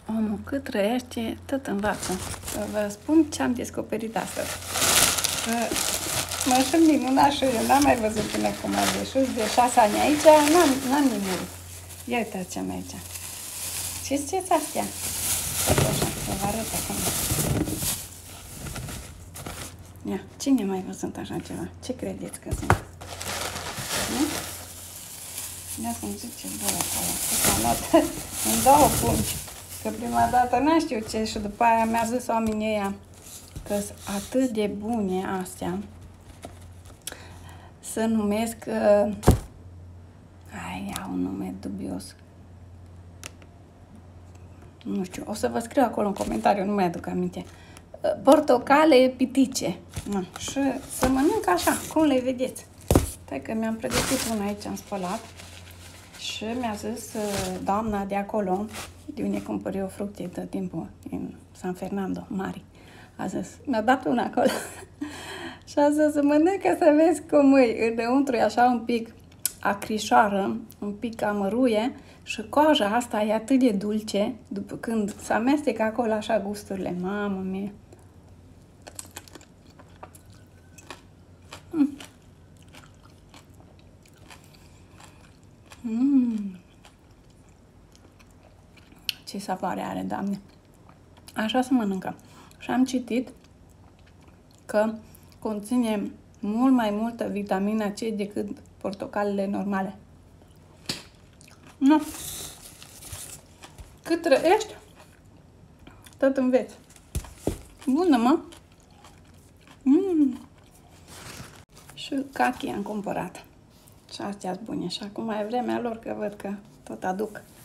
Omul cât trăiește, tot învață. Vă spun ce am descoperit astăzi. Mă sunt minunat și eu n-am mai văzut până acum de sus, de 6 ani aici, n-am nimic. Ia uitați ce am aici. Ce sunteți astea? Așa, să vă arăt acum. Ia, cine mai văzut așa ceva? Ce credeți că sunt? Nu? Ia să-mi ziceți voi acolo. Am luat în 2 pungi. Că prima dată n-am știut ce și după aia mi-a zis oamenii ăia că sunt atât de bune astea. Se numesc... Au un nume dubios. Nu știu, o să vă scriu acolo în comentariu, nu mai aduc aminte. Portocale pitice. Și să mănânc așa, cum le vedeți. Stai că mi-am pregătit una aici, am spălat. Și mi-a zis doamna de acolo, de unde cumpăr eu fructe tot timpul, în San Fernando, Mari. A zis, mi-a dat una acolo. Și a zis, mănâncă să vezi cum e. Înăuntru e așa un pic acrișoară, un pic amăruie și coaja asta e atât de dulce, după când se amestecă acolo așa gusturile. Mamă mie! Ce savoare are, Doamne! Așa se mănâncă. Și am citit că conține mult mai multă vitamina C decât portocalele normale. Nu. Cât trăiești, tot înveți. Bună, mă! Și cachii am cumpărat. Și astea-s bune. Și acum e vremea lor, că văd că tot aduc.